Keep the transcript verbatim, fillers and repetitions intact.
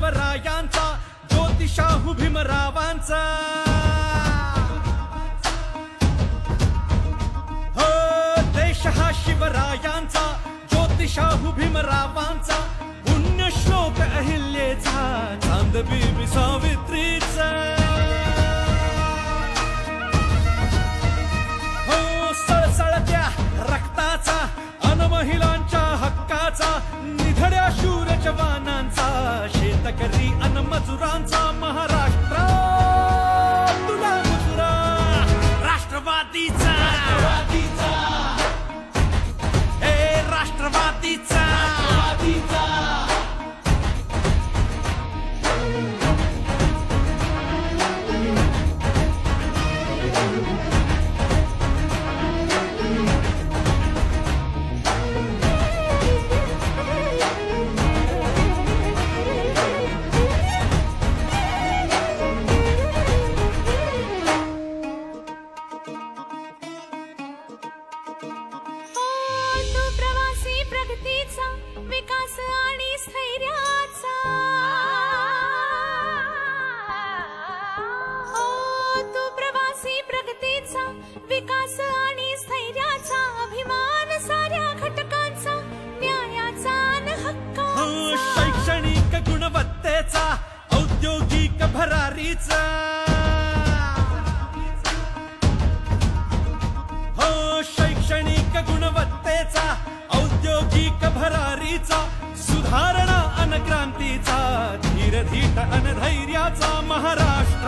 शिवरायांचा, ज्योतिषाहू भीमरावांचा, हो देश हा शिवरायांचा, ज्योतिषाहू भीमरावांचा, पुण्यश्लोक अहिल्याचा, चांदबिबी सावित्रीचा, हो सळसळत्या रक्ताचा, अन महिलांच्या हक्काचा, निधड्या शूर जवानांचा, शेतकरी अन मजुरांचा महाराष्ट्र तुला मुजरा, राष्ट्रवादीचा हे राष्ट्रवादीचा विकास आणि स्थैर्याचा, हो तू प्रवासी प्रगतीचा, विकास आणि स्थैर्याचा, अभिमान साऱ्या घटकांचा, न्यायाचा आणि हक्काचा, शैक्षणिक गुणवत्तेचा, औद्योगिक भरारीचा, हो शैक्षणिक गुणवत्तेचा, औद्योगिक भरारीचा, सुधारणा अन क्रांतीचा, धीर धीट अन धैर्याचा महाराष्ट्र